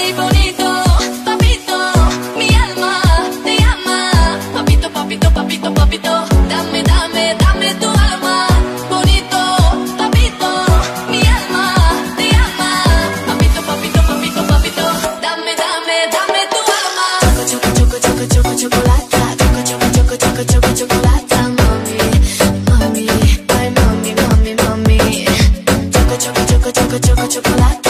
Ay, bonito, papito, mi alma te llama. Papito, papito, papito, papito, dame, dame, dame tu alma. Bonito, papito, mi alma te llama. Papito, papito, papito, papito, dame, dame, dame tu alma. Choco, choco, choco, choco, chocolata. Choco, choco, choco, choco, choco, chocolata. Mami, mami, ay, mami, mami, mami. Choco, choco, choco, choco, choco, chocolate.